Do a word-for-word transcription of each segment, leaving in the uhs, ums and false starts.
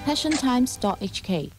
passion times dot h k。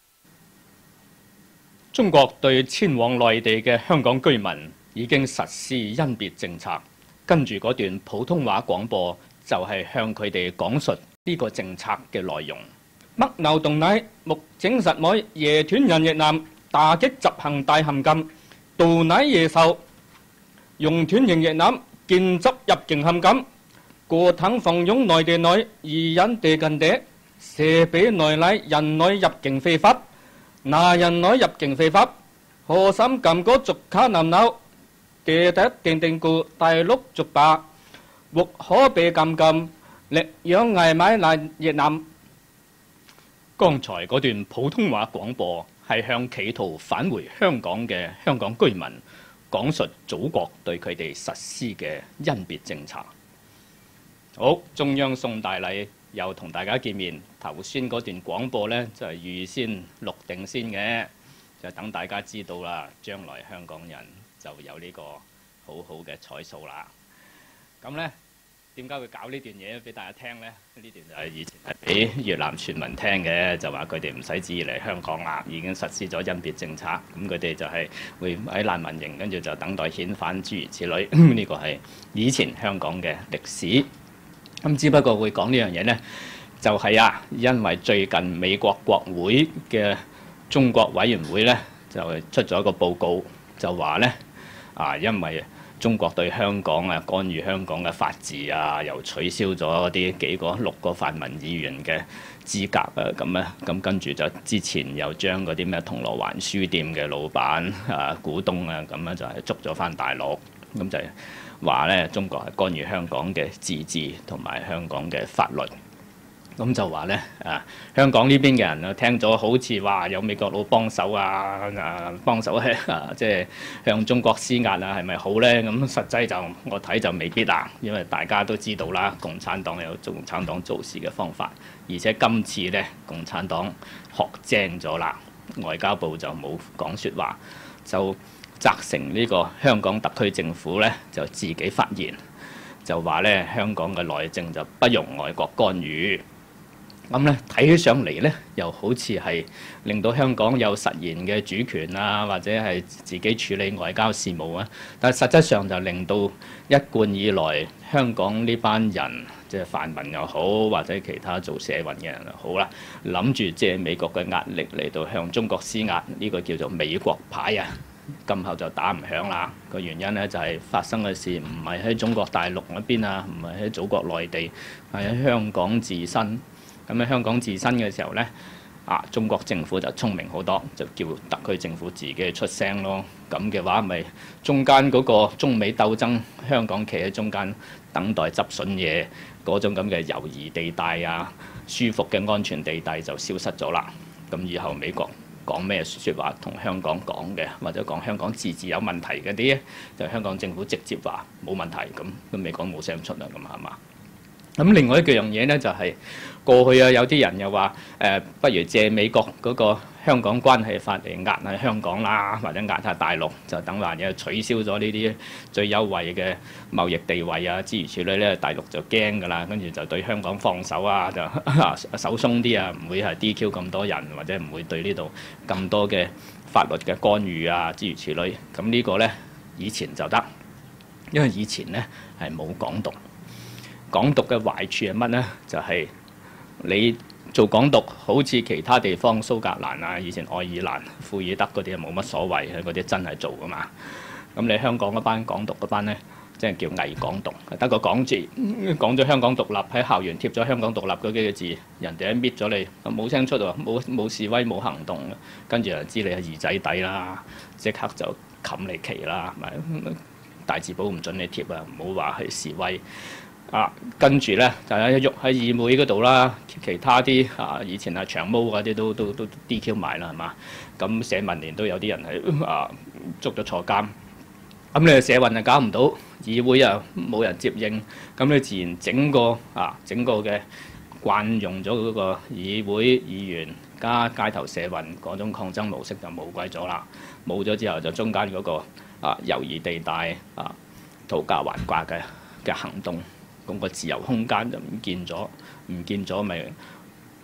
中國對遷往內地嘅香港居民已經實施甄別政策，跟住嗰段普通話廣播就係向佢哋講述呢個政策嘅內容。麥鬧動奶目整實妹夜斷人越南打擊執行大陷禁，杜奶夜售用斷型越南建執入境陷禁，過騰放擁內地內而引地近地，射比內禮人內入境非法，拿人內入境非法，河心禁果逐卡南鬧，地特定定故大陸逐霸，或可被禁禁，力養危買嚟越南。剛才嗰段普通話廣播係向企圖返回香港嘅香港居民講述祖國對佢哋實施嘅甄別政策。好，中央送大禮，又同大家見面。頭先嗰段廣播呢，就係預先錄定先嘅，就等大家知道啦。將來香港人就有呢個好好嘅彩數啦。咁呢，點解會搞呢段嘢俾大家聽呢？呢段就係以前係俾越南全民聽嘅，就話佢哋唔使旨意嚟香港啦，已經實施咗甄別政策。咁佢哋就係會喺難民營，跟住就等待遣返諸如此類。呢個係以前香港嘅歷史。咁只不過會講呢樣嘢呢，就係啊，因為最近美國國會嘅中國委員會呢，就出咗一個報告，就話呢，啊，因為中國對香港啊干預香港嘅法治啊，又取消咗啲幾個六個泛民議員嘅資格啊，咁咧，咁跟住就之前又將嗰啲咩銅鑼灣書店嘅老闆啊、股東啊，咁樣就係捉咗返大陸，咁就係話咧中國係干預香港嘅自治同埋香港嘅法律。咁就話咧啊，香港呢邊嘅人啊，聽咗好似話有美國佬幫手啊，啊幫手咧啊，即係向中國施壓啊，係咪好咧？咁實際就我睇就未必啦，因為大家都知道啦，共產黨有共產黨做事嘅方法，而且今次咧共產黨學精咗啦，外交部就冇講説話，就責成呢個香港特區政府咧就自己發言，就話咧香港嘅內政就不容外國干預。咁咧睇起上嚟咧，又好似係令到香港有實現嘅主權啊，或者係自己處理外交事務啊。但係實質上就令到一貫以來香港呢班人，即係泛民又好，或者其他做社運嘅人又好啦，諗住借美國嘅壓力嚟到向中國施壓，呢個叫做美國牌啊。今後就打唔響啦。個原因咧就係發生嘅事唔係喺中國大陸嗰邊啊，唔係喺祖國內地，係喺香港自身。咁喺香港自身嘅時候呢，啊中國政府就聰明好多，就叫特區政府自己出聲咯。咁嘅話，咪中間嗰個中美鬥爭，香港企喺中間等待執筍嘢嗰種咁嘅猶豫地帶啊，舒服嘅安全地帶就消失咗啦。咁以後美國講咩説話同香港講嘅，或者講香港自治有問題嗰啲，就香港政府直接話冇問題，咁都未講冇聲出啦，咁係嘛？咁另外一樣嘢呢，就係、是、過去啊，有啲人又話誒、呃，不如借美國嗰個香港關係法嚟壓下香港啦，或者壓下大陸，就等話嘢取消咗呢啲最優惠嘅貿易地位啊，諸如此類咧，大陸就驚㗎啦，跟住就對香港放手啊，就手鬆啲啊，唔會係 D Q 咁多人，或者唔會對呢度咁多嘅法律嘅干預啊，諸如此類。咁呢個呢，以前就得，因為以前呢係冇港獨。港獨嘅壞處係乜呢？就係、是、你做港獨，好似其他地方蘇格蘭啊、以前愛爾蘭、庫爾德嗰啲冇乜所謂，嗰啲真係做㗎嘛。咁你香港嗰班港獨嗰班呢，即係叫偽港獨，得個講字，講咗香港獨立，喺校園貼咗香港獨立嗰幾個字，人哋一搣咗你，冇聲出喎，冇冇示威冇行動，跟住就知你係二仔底啦，即刻就冚你旗啦，咪大字報唔準你貼啊，唔好話係示威。啊，跟住咧就係喐喺議會嗰度啦，其他啲啊以前係長毛嗰啲都都都 D Q 埋啦，係嘛？咁社民連都有啲人係啊捉咗坐監，咁你社運又搞唔到，議會又冇人接應，咁你自然整個啊整個嘅慣用咗嗰個議會議員加街頭社運嗰種抗爭模式就冇鬼咗啦，冇咗之後就中間嗰個啊猶豫地帶啊討價還價嘅嘅行動。咁個自由空間就唔見咗，唔見咗咪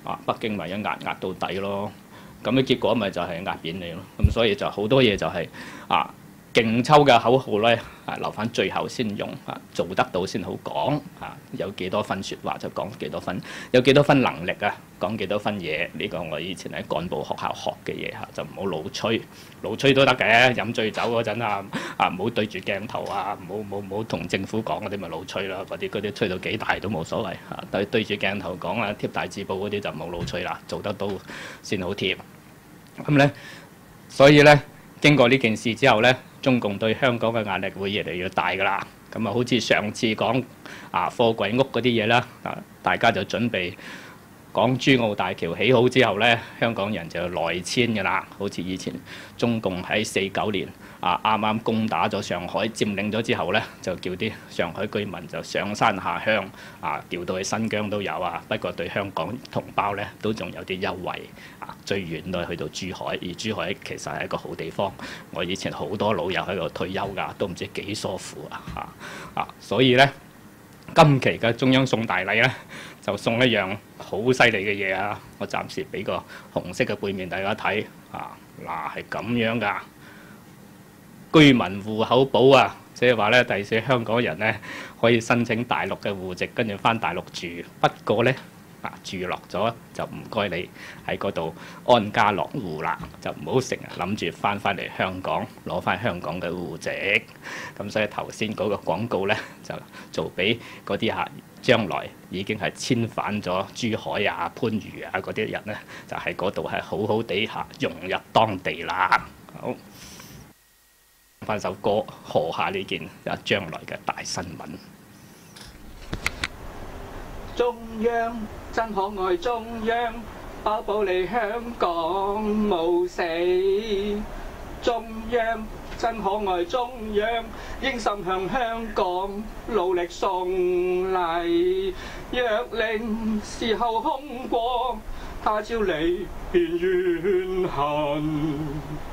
啊，北京咪一壓壓到底咯。咁嘅結果咪就係壓扁你咯。咁所以就好多嘢就係、是、啊。勁抽嘅口號咧，啊留翻最後先用，啊做得到先好講，啊有幾多分説話就講幾多分，有幾多分能力啊講幾多分嘢，呢、這個我以前喺幹部學校學嘅嘢嚇，就唔好老吹，老吹都得嘅，飲醉酒嗰陣啊，啊唔好對住鏡頭啊，唔好唔好唔好同政府講嗰啲咪老吹啦，嗰啲嗰啲吹到幾大都冇所謂嚇，對對住鏡頭講啊貼大字報嗰啲就唔好老吹啦，做得到先好貼。咁咧，所以咧經過呢件事之後咧。中共對香港嘅壓力會越嚟越大㗎啦，咁啊好似上次講啊貨櫃屋嗰啲嘢啦，啊大家就準備港珠澳大橋起好之後咧，香港人就內遷㗎啦，好似以前中共喺四九年啊啱啱攻打咗上海，佔領咗之後咧，就叫啲上海居民就上山下鄉啊，調到去新疆都有啊，不過對香港同胞咧都仲有啲優惠啊，最遠都係去到珠海，而珠海其實係一個好地方，我以前好多老友喺度退休㗎，都唔知幾舒服啊嚇啊，所以咧今期嘅中央送大禮咧，就送一樣好犀利嘅嘢啊！我暫時俾個紅色嘅背面大家睇啊，嗱係咁樣㗎，居民戶口簿啊，即係話咧第時香港人咧可以申請大陸嘅戶籍，跟住返大陸住。不過咧啊住落咗就唔該你喺嗰度安家落戶啦，就唔好成日諗住返返嚟香港攞返香港嘅戶籍。咁所以頭先嗰個廣告咧就做俾嗰啲客。將來已經係遷返咗珠海啊、番禺啊嗰啲人咧，就喺嗰度係好好地下融入當地啦。好，翻首歌賀下呢件啊將來嘅大新聞。 中央真可愛，中央保保你香港冇死。中央真可愛，中央應心向香港努力送禮。若令時候空過，他朝你便怨恨。